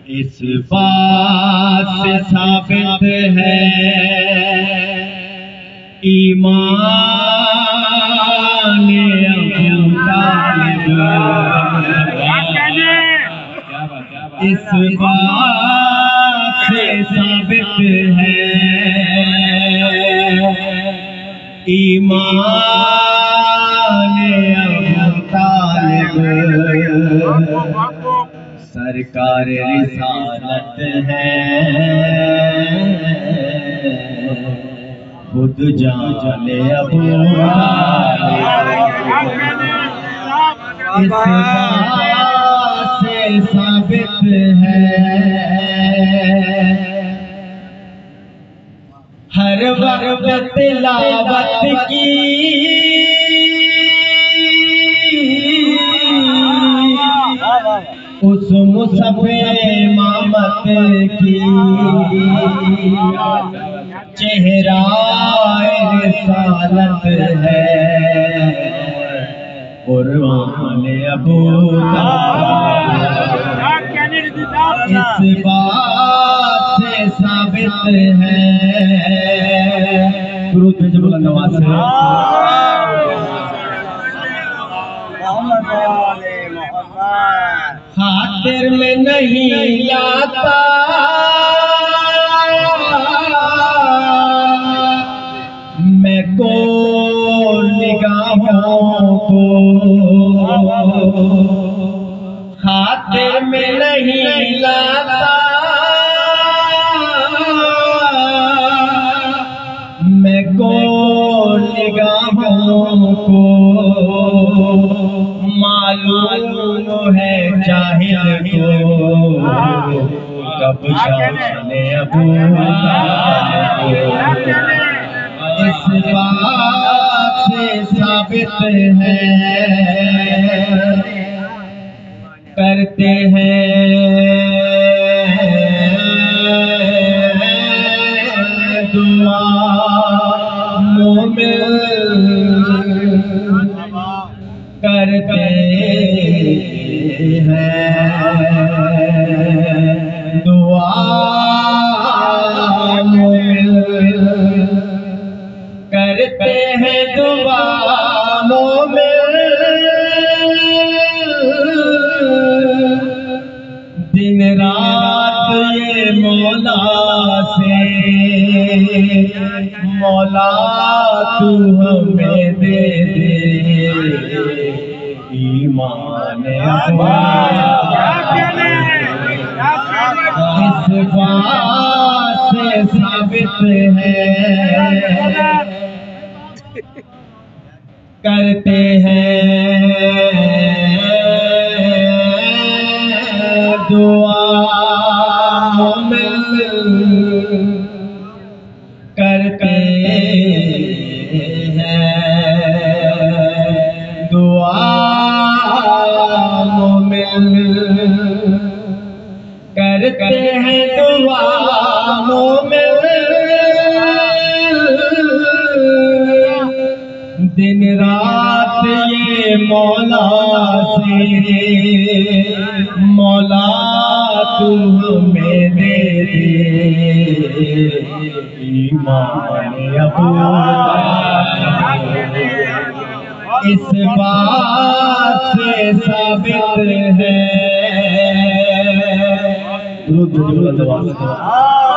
इस बात से साबित है ईमान अबू तालिब। इस बात से साबित है ईमान अबू तालिब। सरकार रिसालत है खुद जाने अबू तालिब। इस बात से साबित है हर वक्त तिलावत की उस मुसफ़े इमामत की। चेहरा रिसालत है कुर्बान अबू तालिब। इस बात से साबित है दुरूद भेजो बुलंद आवाज़ से। खातिर में नहीं लाता मैं को निगाहों को। खातिर में नहीं लाता मैं को निगाहों को। मालूम है जाहिल को कब जाने अबू तालिब। इस बात से साबित है करते हैं दुआ मोमिन करते हैं दुआ मोमिन करते हैं दुआ मोमिन। दिन रात ये मौला से मौला तू हमें दे दे ईमान अबू तालिब। इस बात से साबित है करते हैं दुआ मोमिन करते हैं दुआ मोमिन करते हैं दुआ मोमिन। दिन रात ये मौला से मौला तू हमें दे दे ईमान अबू तालिब। इस बात से साबित है दुरूद भेजो बुलंद आवाज़ से।